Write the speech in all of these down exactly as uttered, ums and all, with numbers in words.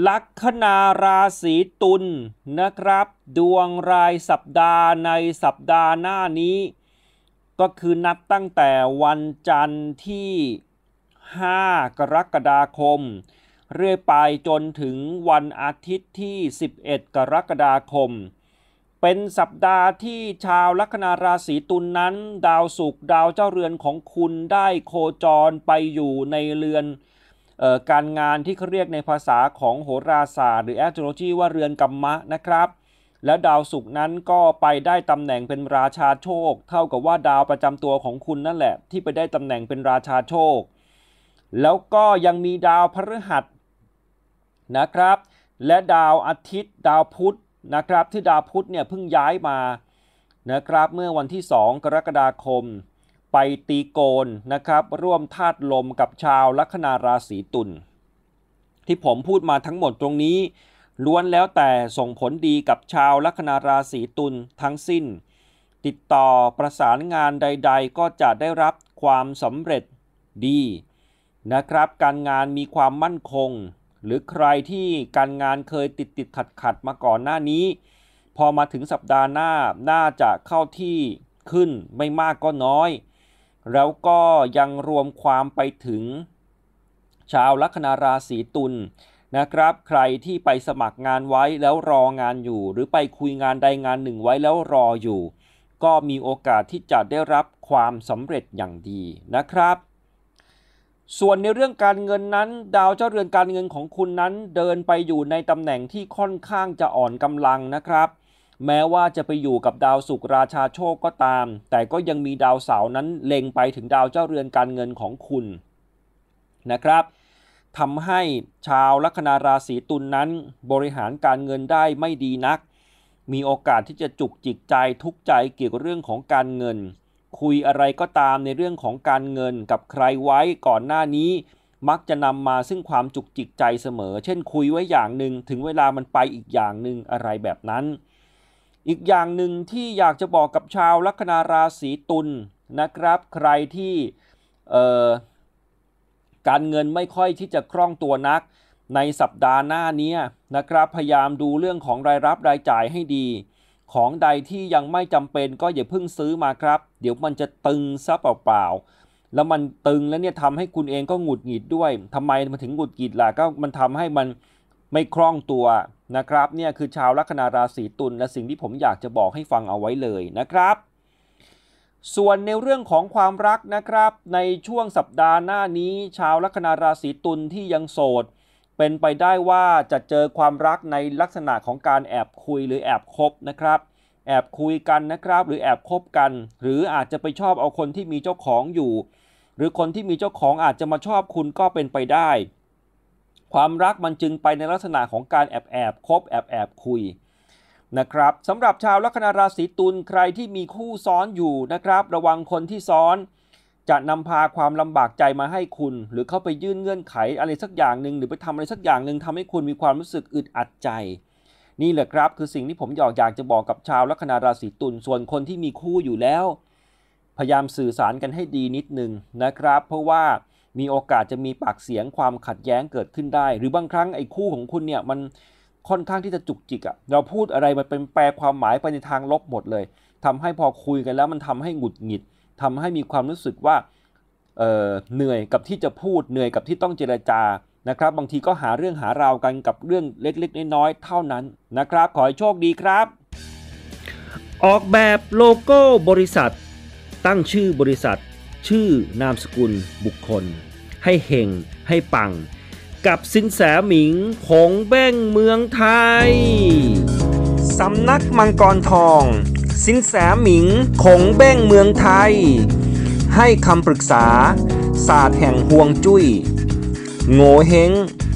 ลัคนาราศีตุลนะครับดวงรายสัปดาห์ในสัปดาห์หน้านี้ก็คือนับตั้งแต่วันจันทร์ที่ห้ากรกฎาคมเรื่อยไปจนถึงวันอาทิตย์ที่สิบเอ็ดกรกฎาคมเป็นสัปดาห์ที่ชาวลัคนาราศีตุลนั้นดาวศุกร์ดาวเจ้าเรือนของคุณได้โคจรไปอยู่ในเรือนเอ่อการงานที่เขาเรียกในภาษาของโหราศาสตร์หรือ astrology ว่าเรือนกัมมะนะครับและดาวศุกร์นั้นก็ไปได้ตำแหน่งเป็นราชาโชคเท่ากับว่าดาวประจำตัวของคุณนั่นแหละที่ไปได้ตำแหน่งเป็นราชาโชคแล้วก็ยังมีดาวพฤหัสนะครับและดาวอาทิตย์ดาวพุธนะครับที่ดาวพุธเนี่ยเพิ่งย้ายมานะครับเมื่อวันที่สองกรกฎาคมไปตีโกนนะครับร่วมธาตุลมกับชาวลัคนาราศีตุลที่ผมพูดมาทั้งหมดตรงนี้ล้วนแล้วแต่ส่งผลดีกับชาวลัคนาราศีตุลทั้งสิ้นติดต่อประสานงานใดๆก็จะได้รับความสำเร็จดีนะครับการงานมีความมั่นคงหรือใครที่การงานเคยติดติดขัดขัดมาก่อนหน้านี้พอมาถึงสัปดาห์หน้าน่าจะเข้าที่ขึ้นไม่มากก็น้อยแล้วก็ยังรวมความไปถึงชาวลัคนาราศีตุลนะครับใครที่ไปสมัครงานไว้แล้วรองานอยู่หรือไปคุยงานใดงานหนึ่งไว้แล้วรออยู่ก็มีโอกาสที่จะได้รับความสำเร็จอย่างดีนะครับส่วนในเรื่องการเงินนั้นดาวเจ้าเรือนการเงินของคุณนั้นเดินไปอยู่ในตำแหน่งที่ค่อนข้างจะอ่อนกำลังนะครับแม้ว่าจะไปอยู่กับดาวศุกร์ราชาโชคก็ตามแต่ก็ยังมีดาวเสาร์นั้นเล็งไปถึงดาวเจ้าเรือนการเงินของคุณนะครับทำให้ชาวลัคนาราศีตุลนั้นบริหารการเงินได้ไม่ดีนักมีโอกาสที่จะจุกจิกใจทุกข์ใจเกี่ยวกับเรื่องของการเงินคุยอะไรก็ตามในเรื่องของการเงินกับใครไว้ก่อนหน้านี้มักจะนำมาซึ่งความจุกจิกใจเสมอเช่นคุยไว้อย่างหนึ่งถึงเวลามันไปอีกอย่างหนึ่งอะไรแบบนั้นอีกอย่างหนึ่งที่อยากจะบอกกับชาวลัคนาราศีตุลนะครับใครที่เอ่อการเงินไม่ค่อยที่จะคล่องตัวนักในสัปดาห์หน้านี้นะครับพยายามดูเรื่องของรายรับรายจ่ายให้ดีของใดที่ยังไม่จำเป็นก็อย่าเพิ่งซื้อมาครับเดี๋ยวมันจะตึงซะเปล่าๆแล้วมันตึงแล้วเนี่ยทำให้คุณเองก็หงุดหงิดด้วยทำไมมันถึงหงุดหงิดล่ะก็มันทำให้มันไม่คล่องตัวนะครับเนี่ยคือชาวลัคนาราศีตุลและสิ่งที่ผมอยากจะบอกให้ฟังเอาไว้เลยนะครับส่วนในเรื่องของความรักนะครับในช่วงสัปดาห์หน้านี้ชาวลัคนาราศีตุลที่ยังโสดเป็นไปได้ว่าจะเจอความรักในลักษณะของการแอบคุยหรือแอบคบนะครับแอบคุยกันนะครับหรือแอบคบกันหรืออาจจะไปชอบเอาคนที่มีเจ้าของอยู่หรือคนที่มีเจ้าของอาจจะมาชอบคุณก็เป็นไปได้ความรักมันจึงไปในลักษณะของการแอบแอบคบแอบแอบคุยนะครับสำหรับชาวลัคนาราศีตุลใครที่มีคู่ซ้อนอยู่นะครับระวังคนที่ซ้อนจะนำพาความลำบากใจมาให้คุณหรือเข้าไปยื่นเงื่อนไขอะไรสักอย่างหนึ่งหรือไปทำอะไรสักอย่างหนึ่งทำให้คุณมีความรู้สึกอึดอัดใจนี่แหละครับคือสิ่งที่ผมอยากอยากจะบอกกับชาวลัคนาราศีตุลส่วนคนที่มีคู่อยู่แล้วพยายามสื่อสารกันให้ดีนิดนึงนะครับเพราะว่ามีโอกาสจะมีปากเสียงความขัดแย้งเกิดขึ้นได้หรือบางครั้งไอ้คู่ของคุณเนี่ยมันค่อนข้างที่จะจุกจิกอะเราพูดอะไรมันเป็นแปลความหมายไปในทางลบหมดเลยทำให้พอคุยกันแล้วมันทำให้หงุดหงิดทำให้มีความรู้สึกว่า เอ่อ เหนื่อยกับที่จะพูดเหนื่อยกับที่ต้องเจรจานะครับบางทีก็หาเรื่องหาราวกันกับเรื่องเล็กๆน้อยๆเท่านั้นนะครับขอให้โชคดีครับออกแบบโลโก้บริษัทตั้งชื่อบริษัทชื่อนามสกุลบุคคลให้เฮงให้ปังกับสินแสหมิงคงเบ้งเมืองไทยสำนักมังกรทองสินแสหมิงคงเบ้งเมืองไทยให้คำปรึกษาศาสตร์แห่งฮวงจุ้ยโง่เฮง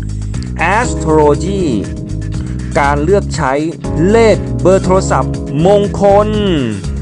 Astrology การเลือกใช้เลขเบอร์โทรศัพท์มงคล